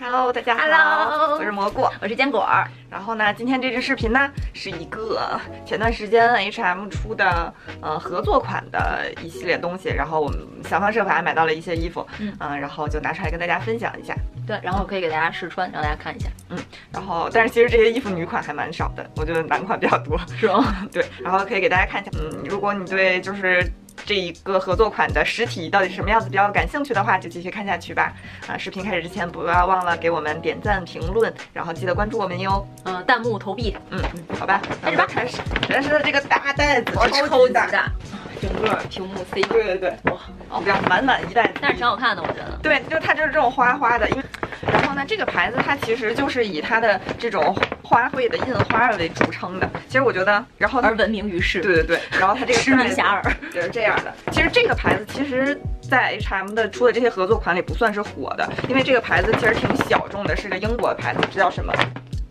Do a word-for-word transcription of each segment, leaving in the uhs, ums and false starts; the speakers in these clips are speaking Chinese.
Hello， 大家好 Hello， 我是蘑菇， 我是坚果。 然后呢，今天这支视频呢是一个前段时间 H and M 出的呃合作款的一系列东西，然后我们想方设法买到了一些衣服，嗯、呃，然后就拿出来跟大家分享一下。 对，然后可以给大家试穿，让大家看一下。 嗯，然后但是其实这些衣服女款还蛮少的，我觉得男款比较多， 是吗？ 对，然后可以给大家看一下。嗯，如果你对就是这一个合作款的实体到底是什么样子比较感兴趣的话，就继续看下去吧。啊，视频开始之前不要忘了给我们点赞、评论，然后记得关注我们哟。 嗯、呃，弹幕投币。 嗯，好吧，开始吧，开始。真是这个大袋子， 超级大， 大整个屏幕 C。 对对对， 哇， 哦，这样满满一袋子， 但是挺好看的，我觉得。 对，就它就是这种花花的，因为。然后呢，这个牌子它其实就是以它的这种花卉的印花为著称的。其实我觉得，然后而闻名于世。 对对对，然后它这个痴迷遐迩就是这样的。其实这个牌子其实，在 H and M 的出的这些合作款里不算是火的，因为这个牌子其实挺小众的，是个英国的牌子，这叫什么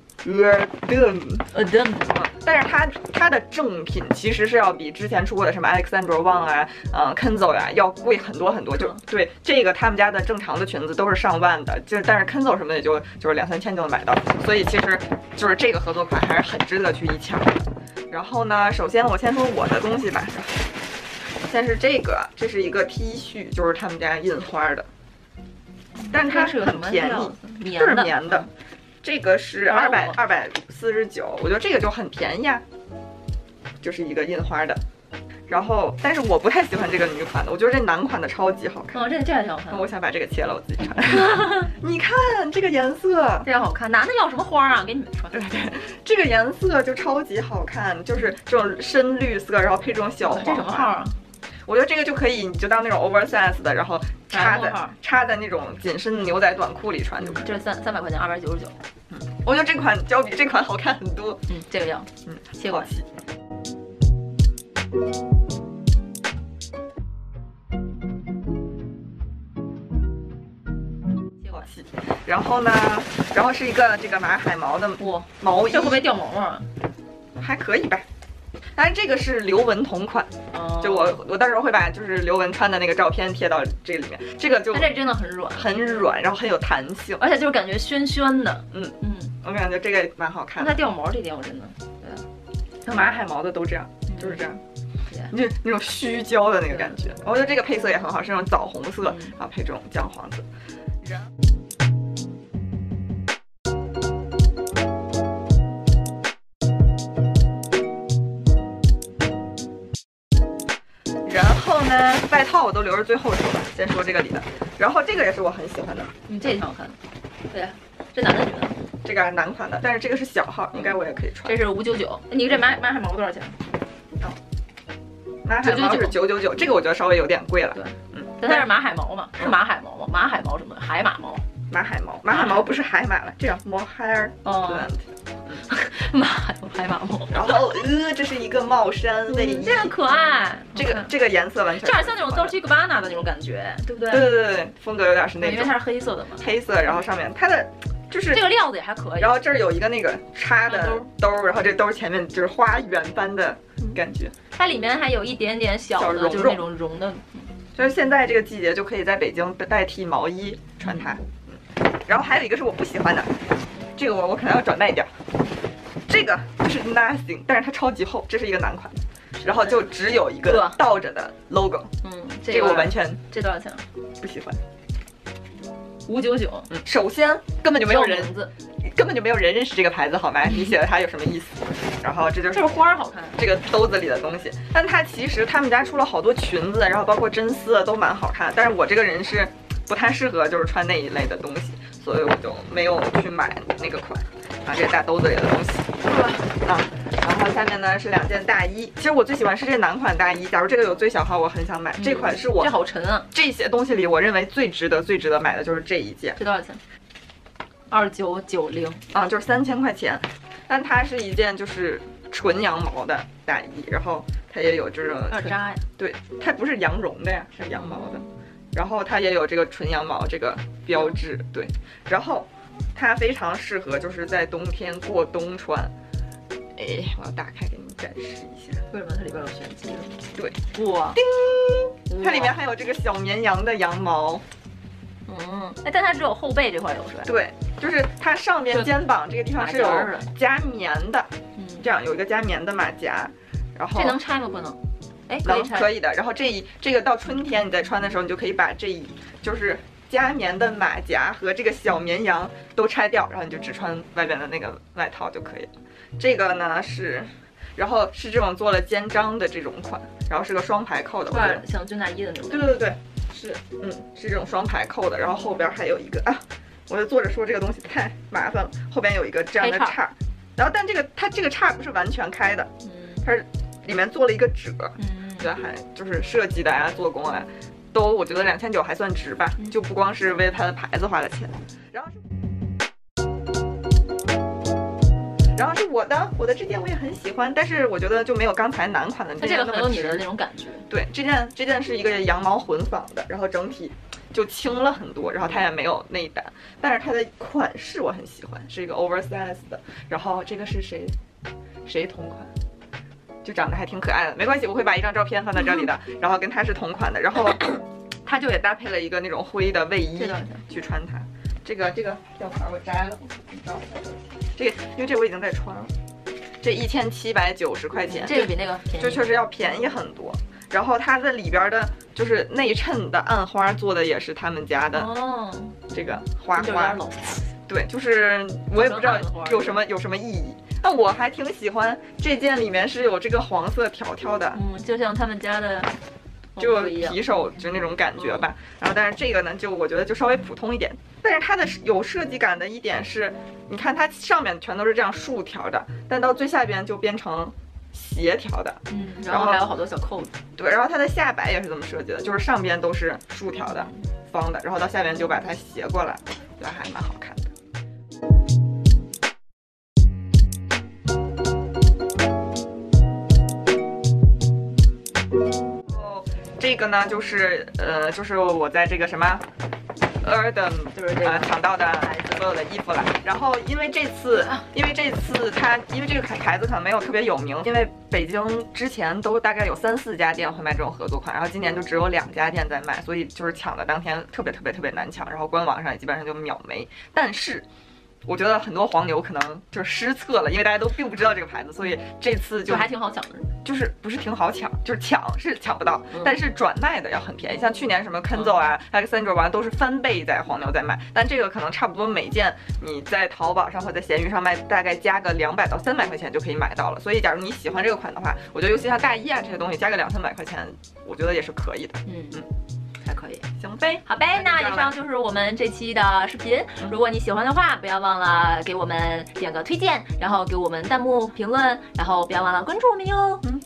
Erdem。Erdem。 但是它它的正品其实是要比之前出过的什么 Alexandra Wang 啊，呃 Kenzo 呀、啊、要贵很多很多。就对这个他们家的正常的裙子都是上万的，就但是 Kenzo 什么的也就就是两三千就能买到，所以其实就是这个合作款还是很值得去一抢。然后呢，首先我先说我的东西吧，先是这个，这是一个 T 恤，就是他们家印花的，但是它是很便宜，就是棉的。这个是二百二百四十九，我觉得这个就很便宜啊，就是一个印花的。然后，但是我不太喜欢这个女款的，我觉得这男款的超级好看。 哦，这这还挺好看。 我想把这个切了，我自己穿。你看这个颜色， 这样好看。男的要什么花啊？给你们穿。 对对，这个颜色就超级好看，就是这种深绿色，然后配这种小黄。 这什么号啊？ 我觉得这个就可以，你就当那种 oversize 的，然后插在插在那种紧身的牛仔短裤里穿就可以。 这是三三百块钱，二百九十九。 嗯，我觉得这款胶比这款好看很多。 嗯，这个要， 嗯， 切过去。切过去。 然后呢，然后是一个这个马海毛的哇毛衣， 这会不会掉毛啊？ 还可以吧。当然这个是刘雯同款， 哦、 就我我到时候会把就是刘雯穿的那个照片贴到这里面。这个就它这真的很软， 很软，然后很有弹性， 而且就是感觉暄暄的。 嗯嗯，我感觉这个蛮好看的。 它掉毛这点我真的，对， 像马海毛的都这样，就是这样，就那种虚焦的那个感觉。我觉得这个配色也很好，是那种枣红色，然后配这种姜黄色。然后呢，外套我都留着最后说吧，先说这个里的。然后这个也是我很喜欢的， 嗯，这也挺好看的。对，这男的女的？ 这个是男款的，但是这个是小号，应该我也可以穿。 这是五九九，你这马马海毛多少钱？ 哦，马海毛是九九九，这个我觉得稍微有点贵了。 对，嗯，但它是马海毛嘛，是马海毛吗？马海毛什么？海马毛？ 马海毛，马海毛不是海马了，这样 mohair plant。 马海海马毛， 然后呃，这是一个帽衫卫衣， 这个可爱， 这个这个颜色完全这样像那种 Dolce Gabbana 的那种感觉，对不对？ 对对对对，风格有点是那种， 因为它是黑色的嘛， 黑色，然后上面它的就是这个料子也还可以， 然后这儿有一个那个插的兜，然后这兜前面就是花园般的感觉， 它里面还有一点点小的，就是那种绒的， 就是现在这个季节就可以在北京代替毛衣穿它。嗯，然后还有一个是我不喜欢的，这个我我可能要转卖掉。这个就是 nothing， 但是它超级厚，这是一个男款，然后就只有一个倒着的 logo。 嗯， 这个我完全这多少钱？ 不喜欢。 五九九。 嗯，首先根本就没有人， 字根本就没有人认识这个牌子，好吗？你写的它有什么意思？然后这就是这是花好看， 这个兜子里的东西。但它其实他们家出了好多裙子，然后包括真丝都蛮好看。但是我这个人是不太适合就是穿那一类的东西，所以我就没有去买那个款。啊，这个大兜子里的东西，啊，然后下面呢是两件大衣。其实我最喜欢是这男款大衣，假如这个有最小号，我很想买。嗯、这款是我这好沉啊！ 这些东西里，我认为最值得、最值得买的就是这一件。 这多少钱？二九九零啊，就是三千块钱。但它是一件就是纯羊毛的大衣，然后它也有这种有点扎呀。 对，它不是羊绒的呀，是羊毛的。然后它也有这个纯羊毛这个标志，对，然后。它非常适合就是在冬天过冬穿。哎，我要打开给你们展示一下。 为什么它里边有玄机？ 对， 哇， 叮，它里面还有这个小绵羊的羊毛。 嗯，哎，但它只有后背这块有是吧？ 对，就是它上面肩膀这个地方是有加棉的，嗯，这样有一个加棉的马甲，然后这能拆吗？不能。哎， 能可以的。然后这一这个到春天你在穿的时候，你就可以把这一就是加棉的马甲和这个小绵羊都拆掉，然后你就只穿外边的那个外套就可以了。这个呢是，然后是这种做了肩章的这种款，然后是个双排扣的，我觉得像军大衣的那种。 对对对，是，嗯，是这种双排扣的，然后后边还有一个啊，我就坐着说这个东西太麻烦了，后边有一个这样的叉，然后但这个它这个叉不是完全开的，嗯，它是里面做了一个褶，嗯，觉得还就是设计的呀、做工啊，都我觉得两千九还算值吧，就不光是为了它的牌子花了钱，然后是。然后是我的，我的这件我也很喜欢，但是我觉得就没有刚才男款的这件那么值。 它这个很有你的那种感觉。 对，这件这件是一个羊毛混纺的，然后整体就轻了很多，然后它也没有内胆，但是它的款式我很喜欢，是一个 oversize 的。然后这个是谁谁同款？就长得还挺可爱的，没关系，我会把一张照片放在这里的，然后跟它是同款的，然后它就也搭配了一个那种灰的卫衣去穿它。这个这个吊牌我摘了，这个因为这我已经在穿了，这一千七百九十块钱， 这个比那个便宜， 就确实要便宜很多。然后它的里边的就是内衬的暗花做的也是他们家的哦，这个花花，对，就是我也不知道有什么有什么意义，但我还挺喜欢这件里面是有这个黄色条条的， 嗯，就像他们家的。 就皮手就那种感觉吧，然后但是这个呢，就我觉得就稍微普通一点，但是它的有设计感的一点是，你看它上面全都是这样竖条的，但到最下边就变成斜条的， 嗯，然后还有好多小扣子， 对，然后它的下摆也是这么设计的，就是上边都是竖条的、方的，然后到下边就把它斜过来，觉得还蛮好看的。这个呢，就是呃，就是我在这个什么 Erdem 就是这个抢到的所有的衣服了。然后因为这次，因为这次它，因为这个牌子可能没有特别有名，因为北京之前都大概有三四家店会卖这种合作款，然后今年就只有两家店在卖，所以就是抢的当天特别特别特别难抢，然后官网上也基本上就秒没。但是我觉得很多黄牛可能就是失策了，因为大家都并不知道这个牌子，所以这次 就, 就还挺好抢的。 就是不是挺好抢，就是抢是抢不到，嗯、但是转卖的要很便宜。像去年什么 Kenzo 啊、嗯、Alexandra 啊都是翻倍在黄牛在卖，但这个可能差不多每件你在淘宝上或者在闲鱼上卖，大概加个两百到三百块钱就可以买到了。所以假如你喜欢这个款的话，我觉得尤其像大衣啊这些东西，加个两三百块钱，我觉得也是可以的。嗯嗯。 还可以， 行呗， 好呗，那以上就是我们这期的视频。如果你喜欢的话，不要忘了给我们点个推荐，然后给我们弹幕评论，然后不要忘了关注我们哟。嗯。